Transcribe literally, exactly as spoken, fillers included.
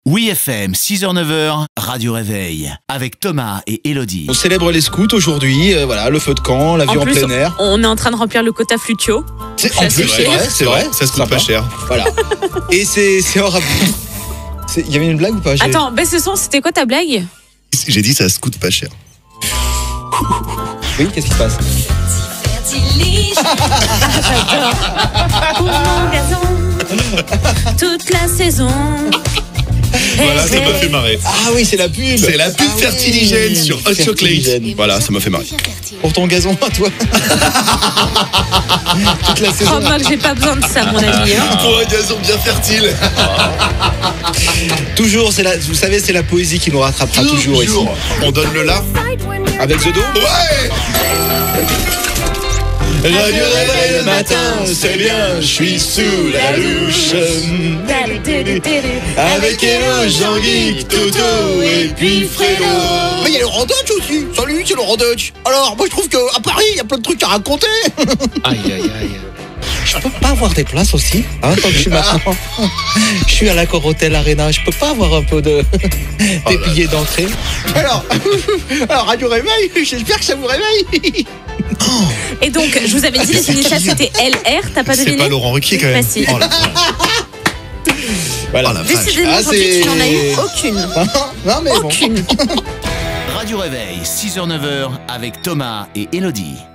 Oui F M, six heures neuf heures, Radio Réveil, avec Thomas et Elodie. On célèbre les scouts aujourd'hui, euh, voilà, le feu de camp, la vie en, en plus, plein air. On est en train de remplir le quota flutio. C'est, en plus, c'est vrai, c'est vrai, ça se coûte pas cher. Voilà. Et c'est, c'est hors Il y avait une blague ou pas? J'ai... Attends, baisse le son, c'était quoi ta blague? J'ai dit ça se coûte pas cher. Oui, qu'est-ce qui se passe? J'adore. Pour mon gazon, toute la saison. Voilà, ça m'a fait marrer. Ah oui, c'est la pub. C'est la pub ah fertiligène oui. sur Hot Chocolate. Voilà, ça m'a fait marrer. Pour ton gazon à toi. Toute la saison. Oh, moi que j'ai pas besoin de ça, mon ami. Hein. Pour un gazon bien fertile. Toujours, c'est la, vous savez, c'est la poésie qui nous rattrapera toujours, toujours ici. On donne le là. Avec The Do. Ouais. Radio Réveil le matin, c'est bien, je suis sous la douche. Avec Hello, Jean-Guy, Toto et puis Fredo. Mais il y a le Randutch aussi. Salut, c'est le Randutch. Alors, moi je trouve qu'à Paris, il y a plein de trucs à raconter. Aïe, aïe, aïe. Je peux pas avoir des places aussi, hein, tant que je suis maintenant. Je suis à l'Accor Hotel Arena, je peux pas avoir un peu de des billets d'entrée. Alors, alors Radio Réveil, j'espère que ça vous réveille. Et donc, je vous avais dit, les initiales c'était L R, t'as pas deviné? C'est pas Laurent Ruquier quand même. Bah si. Oh la Voilà. Oh la vache. Décidément, Ah, aujourd'hui, c'est- tu n'en as eu aucune. Non mais bon. Aucune. Radio Réveil, six heures neuf heures, avec Thomas et Elodie.